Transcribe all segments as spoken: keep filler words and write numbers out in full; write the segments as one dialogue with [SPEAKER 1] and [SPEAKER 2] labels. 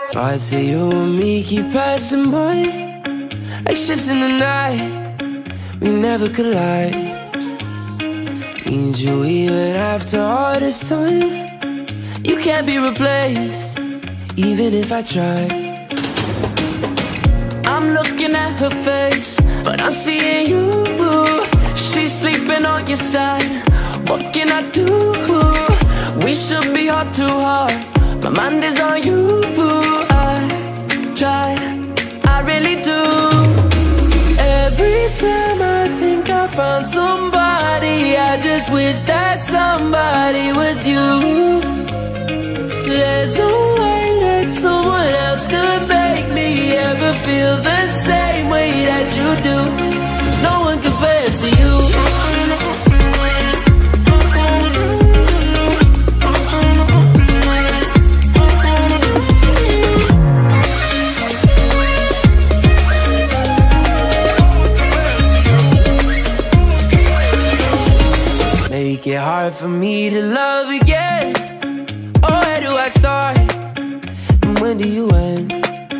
[SPEAKER 1] Thoughts of you and me keep passing by, like ships in the night, we never collide. Need you even after all this time. You can't be replaced, even if I try. I'm looking at her face, but I'm seeing you. She's sleeping on your side. What can I do? We should be heart to heart. My mind is on you. I try, I really do. Every time I think I found somebody, I just wish that somebody was you. There's no way that someone else could make me ever feel the same way that you do. No one compares to you. Make it hard for me to love again. Oh, where do I start? And when do you end?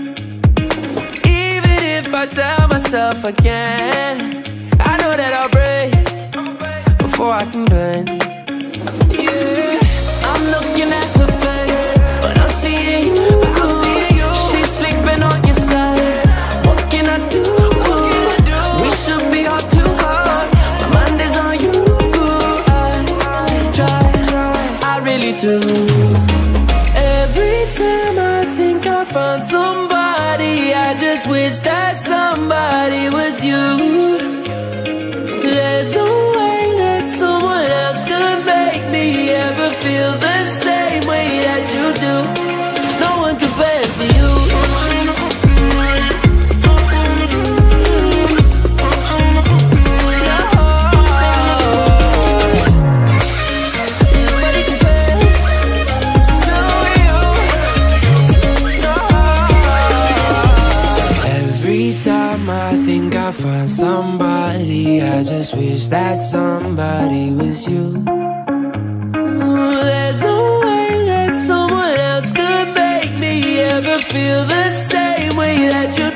[SPEAKER 1] Even if I tell myself I can, I know that I'll break before I can bend. Yeah, I'm looking at her face, but I'm seeing you. She's sleeping on your side. What can I do? We should be heart to heart. My mind is on you. Do. Every time I think I found somebody, I just wish that somebody was you. There's no way that someone else could make me ever feel the same way that you do. No one compares to you. I think I found somebody, I just wish that somebody was you. Ooh, there's no way that someone else could make me ever feel the same way that you